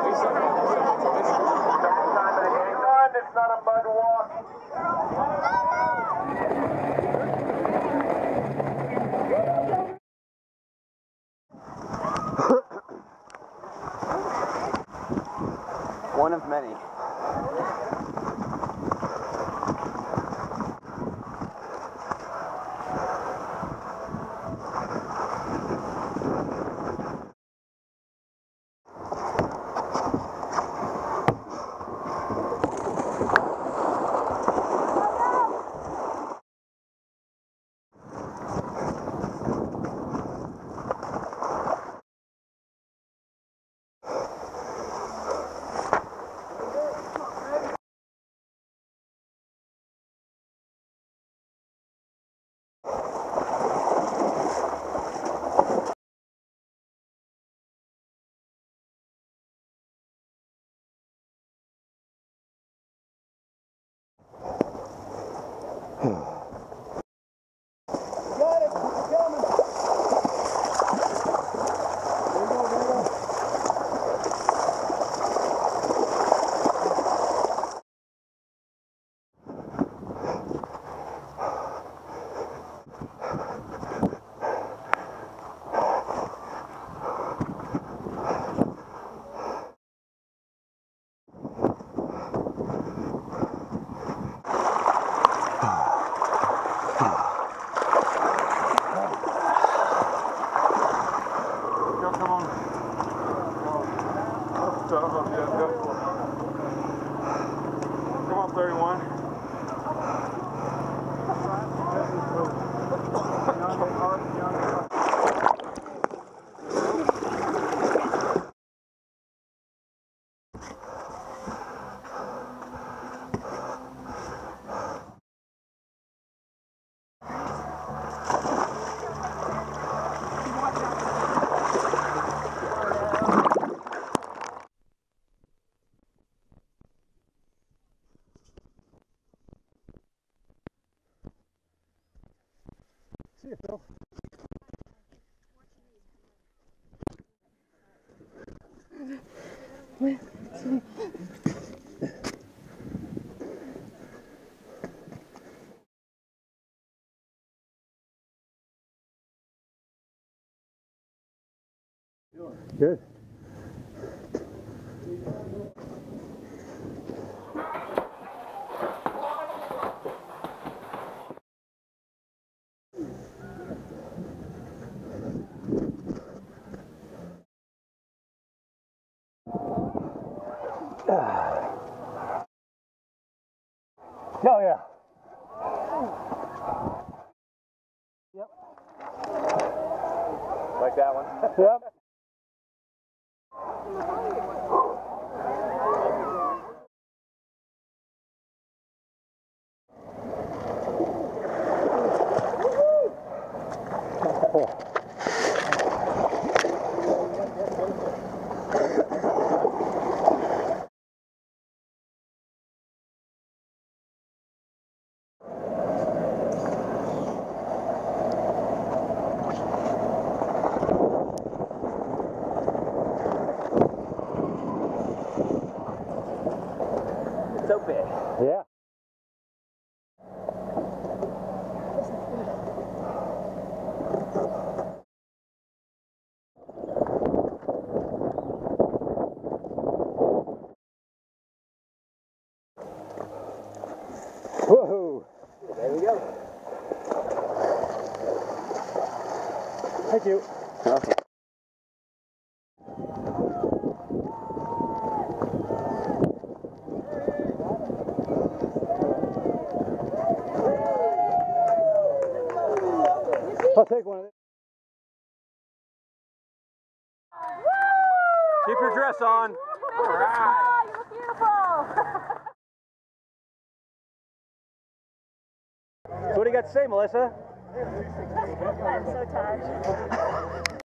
It's not a mud walk. One of many. Come on, 31. See you, Phil. Good. Oh yeah. Yep. Like that one? Yep. So big. Yeah. Woohoo! There we go. Thank you. Okay. I'll take one of these. Keep your dress on. All right. You look beautiful. So what do you got to say, Melissa? I'm so touched.